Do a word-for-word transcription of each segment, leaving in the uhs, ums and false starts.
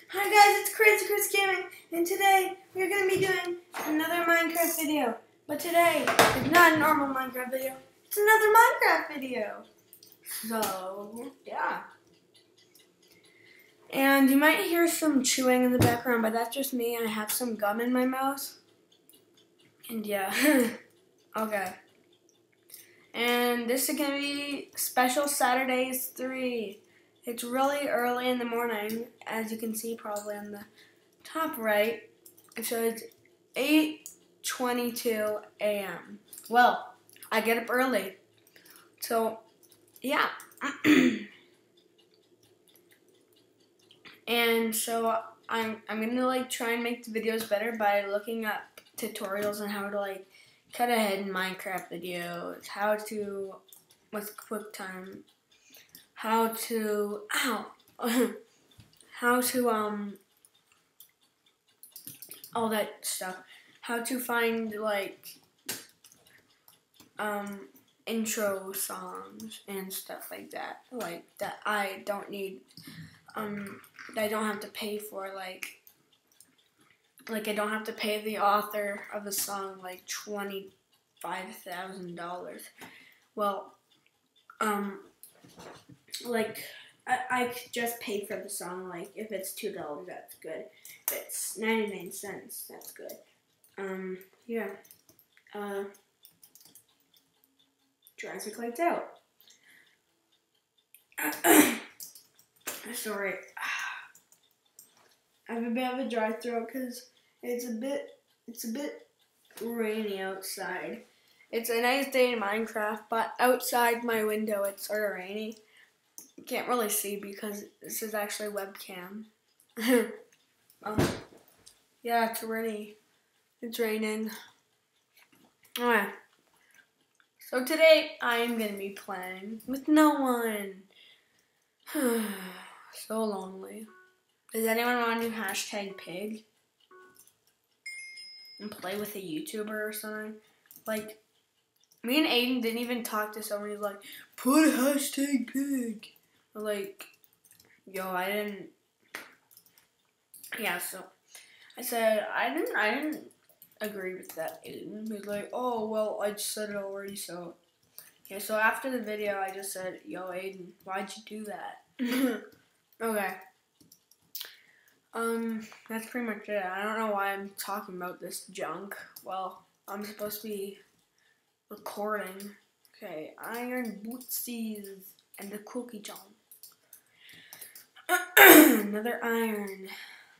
Hi guys, it's Chris, Chris Gaming, and today we're going to be doing another Minecraft video. But today, it's not a normal Minecraft video, it's another Minecraft video. So, yeah. And you might hear some chewing in the background, but that's just me. I have some gum in my mouth. And yeah, okay. And this is going to be Special Saturdays three. It's really early in the morning, as you can see probably on the top right. So it's eight twenty-two a m Well, I get up early. So, yeah. And so I'm I'm gonna like try and make the videos better by looking up tutorials on how to like cut ahead in Minecraft videos, how to with QuickTime, how to ow how to um all that stuff, how to find like um intro songs and stuff like that, like that I don't need um that I don't have to pay for, like like I don't have to pay the author of the song like twenty-five thousand dollars. Well, um like I, I could just pay for the song. Like if it's two dollars, that's good. If it's ninety-nine cents, that's good. Um yeah. Uh Jurassic Lights Out. Sorry. I have a bit of a dry throat because it's a bit it's a bit rainy outside. It's a nice day in Minecraft, but outside my window it's sort of rainy. You can't really see because this is actually webcam. um, yeah, it's rainy. It's raining. Alright. So today I am gonna be playing with no one. So lonely. Does anyone want to do hashtag pig and play with a YouTuber or something? Like, me and Aiden didn't even talk to someone. He's like, put hashtag pig. Like, yo, I didn't. Yeah, so I said I didn't. I didn't agree with that. Aiden. He's like, oh well, I just said it already. So yeah. So after the video, I just said, yo, Aiden, why'd you do that? Okay. Um, that's pretty much it. I don't know why I'm talking about this junk. Well, I'm supposed to be recording. Okay, iron bootsies and the cookie jar. Another iron.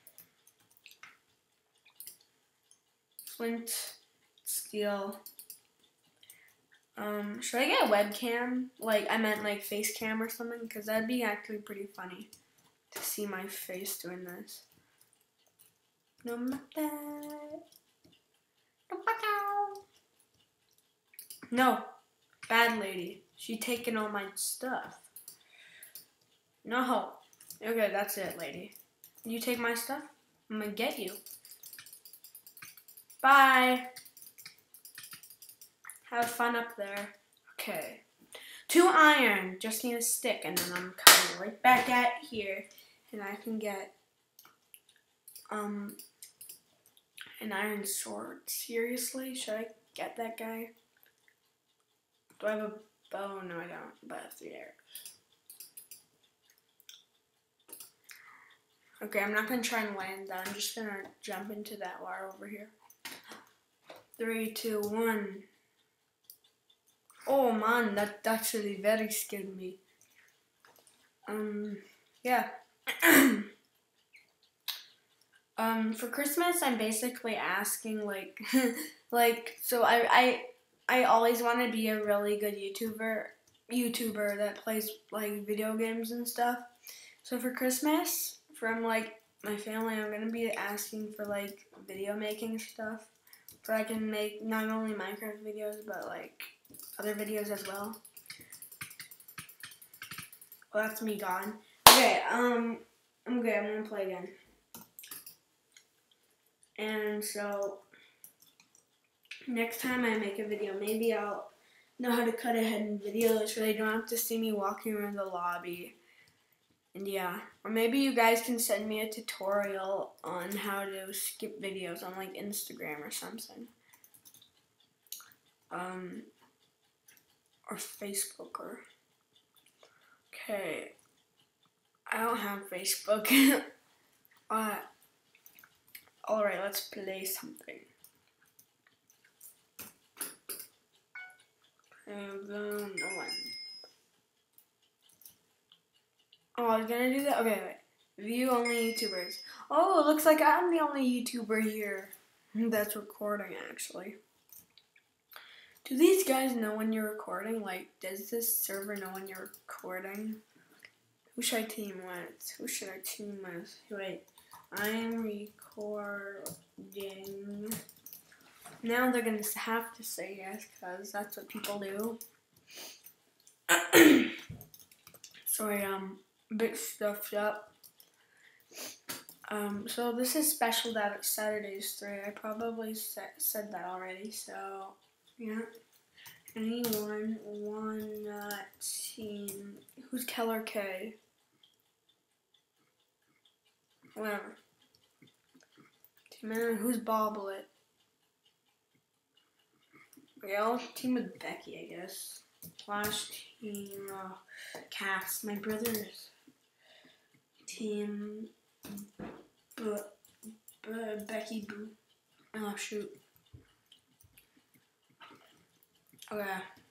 Flint, steel. Um, should I get a webcam? Like, I meant like face cam or something? Because that'd be actually pretty funny to see my face doing this. No matter. No, bad lady. She taking all my stuff. No. Okay, that's it, lady. You take my stuff, I'm gonna get you. Bye. Have fun up there. Okay. Two iron. Just need a stick, and then I'm coming right back at here, and I can get um an iron sword. Seriously? Should I get that guy? Do I have a bow? No, I don't. But I have three arrows. Okay, I'm not going to try and land that. I'm just going to jump into that wire over here. Three, two, one. Oh, man, that actually very scared me. Um, yeah. um, for Christmas, I'm basically asking, like, like, so I, I, I always want to be a really good YouTuber, YouTuber that plays, like, video games and stuff. So for Christmas, from, like, my family, I'm going to be asking for, like, video making stuff. So I can make not only Minecraft videos, but, like, other videos as well. Well, that's me gone. Okay, um, okay, I'm going to play again. And so, next time I make a video, maybe I'll know how to cut ahead in videos so they don't have to see me walking around the lobby And yeah, or maybe you guys can send me a tutorial on how to skip videos on like Instagram or something. Um, or Facebook or, okay, I don't have Facebook. uh, Alright, let's play something. And then, no one. Oh, I was gonna do that? Okay, wait. View only YouTubers. Oh, it looks like I'm the only YouTuber here that's recording, actually. Do these guys know when you're recording? Like, does this server know when you're recording? Who should I team with? Who should I team with? Wait, I'm recording. Now they're gonna have to say yes, because that's what people do. Sorry, um, a bit stuffed up. Um, so this is Special Dad Saturdays three. I probably sa- said that already, so, yeah. Anyone wanna team? Who's Keller K? Whatever. Team in. Who's Boblet? Okay, I'll team with Becky, I guess. Flash team. Uh, Cass. My brother's team. B- B- Becky Boo. Oh, shoot. Okay.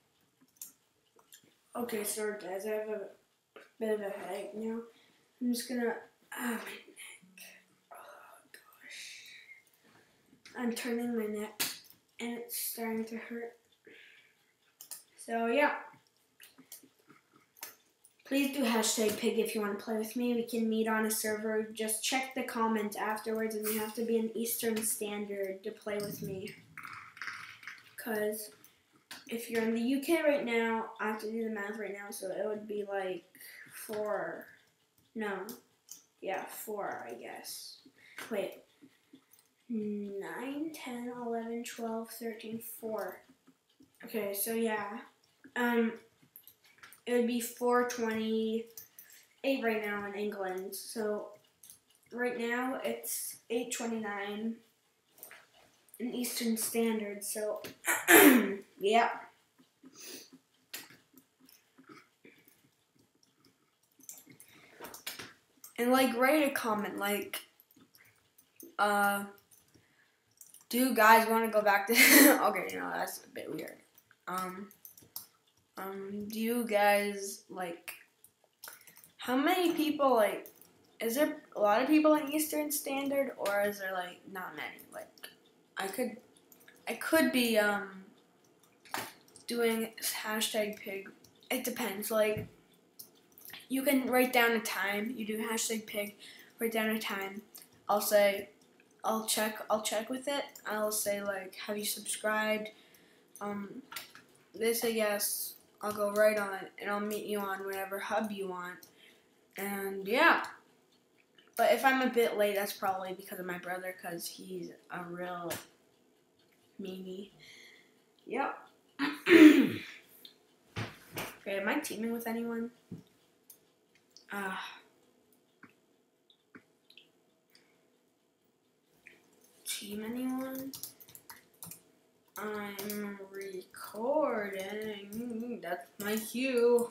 Okay, sorry guys, I have a bit of a headache now. I'm just gonna, ah, my neck. Oh gosh. I'm turning my neck and it's starting to hurt. So yeah. Please do hashtag pig if you want to play with me. We can meet on a server. Just check the comment afterwards and you have to be in Eastern Standard to play with me. Cause if you're in the U K right now, I have to do the math right now, so it would be like four. No. Yeah, four, I guess. Wait. nine, ten, eleven, twelve, thirteen, four. Okay, so yeah. Um, it would be four twenty-eight right now in England. So right now it's eight twenty-nine in Eastern Standard. So, yeah. And like, write a comment like, uh, do you guys want to go back to? Okay, no, that's a bit weird. Um, um, do you guys like? How many people like? Is there a lot of people in Eastern Standard, or is there like not many? Like, I could, I could be um doing hashtag pig. It depends. Like, you can write down a time. You do hashtag pig. Write down a time. I'll say. I'll check. I'll check with it. I'll say like, have you subscribed? Um, they say yes. I'll go right on it, and I'll meet you on whatever hub you want. And yeah. But if I'm a bit late, that's probably because of my brother, because he's a real meanie. Yep. Okay, am I teaming with anyone? Ah. Uh, team anyone? I'm recording. That's my cue.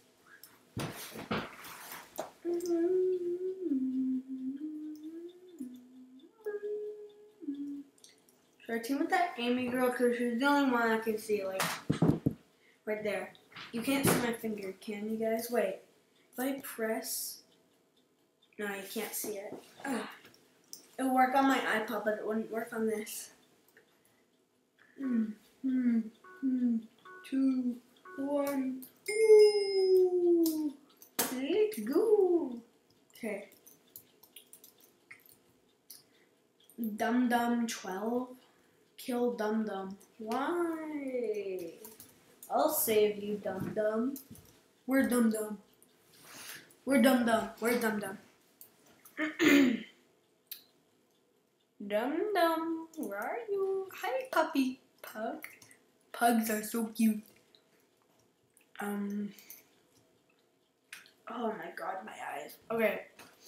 Should I team with that Amy girl? Because she's the only one I can see, like, right there. You can't see my finger, can you guys? Wait. If I press... No, you can't see it. Ugh. It would work on my iPod, but it wouldn't work on this. Hmm, hmm, hmm, two, one. Ooh, let's go. Okay. Dum Dum twelve. Kill Dum Dum. Why? I'll save you, Dum Dum. We're Dum Dum. We're Dum Dum. We're Dum Dum. Dum Dum, where are you? Hi, puppy. Pug. Pugs are so cute. Um. Oh my god, my eyes. Okay.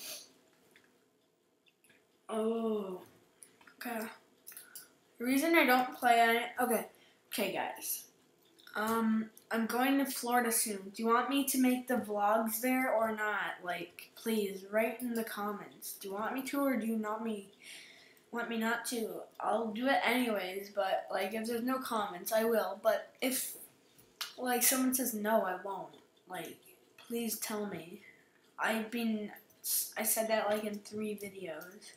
Oh. Okay. The reason I don't play on it. Okay. Okay, guys. Um, I'm going to Florida soon. Do you want me to make the vlogs there or not? Like, please write in the comments. Do you want me to or do you not me want me not to? I'll do it anyways. But like, if there's no comments, I will. But if like someone says no, I won't. Like, please tell me. I've been. I said that like in three videos.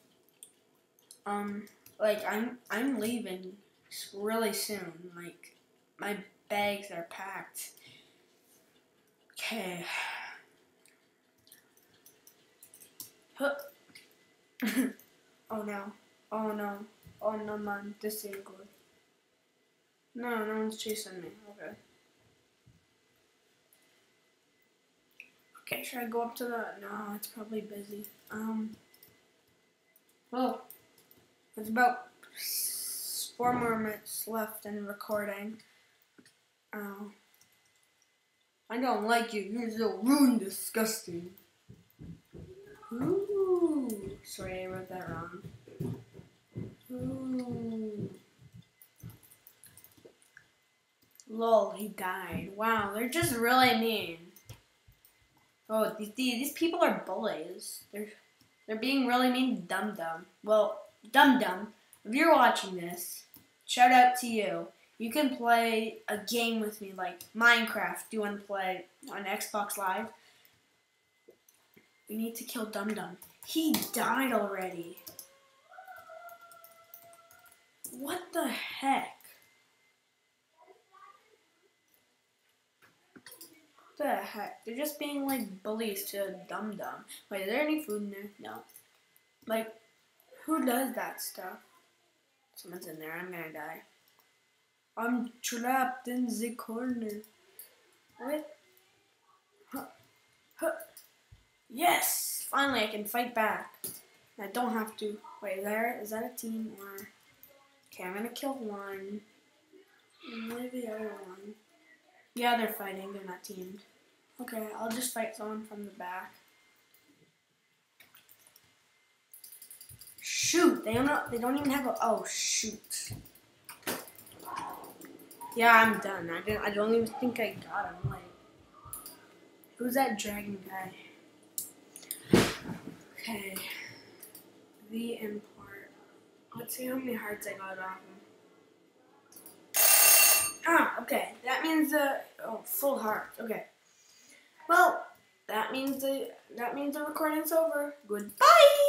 Um, like I'm I'm leaving really soon. Like my bags are packed. Okay. Huh. Oh no. Oh no. Oh no, man. This ain't good. No, no one's chasing me. Okay. Okay, should I go up to the? No, it's probably busy. Um. Well, there's about four more minutes left in recording. Oh. I don't like you. You're so rude and disgusting. Ooh. Sorry, I wrote that wrong. Ooh. Lol, he died. Wow, they're just really mean. Oh, these these people are bullies. They're they're being really mean. Dum Dum. Well, Dum Dum, if you're watching this, shout out to you. You can play a game with me, like Minecraft. Do you want to play on Xbox Live? We need to kill Dum Dum. He died already. What the heck? What the heck? They're just being like bullies to Dum Dum. Wait, is there any food in there? No. Like, who does that stuff? Someone's in there. I'm gonna die. I'm trapped in the corner. What? Huh. Huh. Yes! Finally, I can fight back. I don't have to. Wait, there is that a team or? Okay, I'm gonna kill one. Maybe the other one. Yeah, they're fighting. They're not teamed. Okay, I'll just fight someone from the back. Shoot! They don't. They don't even have a. Oh shoot! Yeah, I'm done. I didn't. I don't even think I got him. Like, who's that dragon guy? Okay. The import. Let's see how many hearts I got off him. Ah, okay. That means uh oh full heart. Okay. Well, that means the that means the recording's over. Goodbye.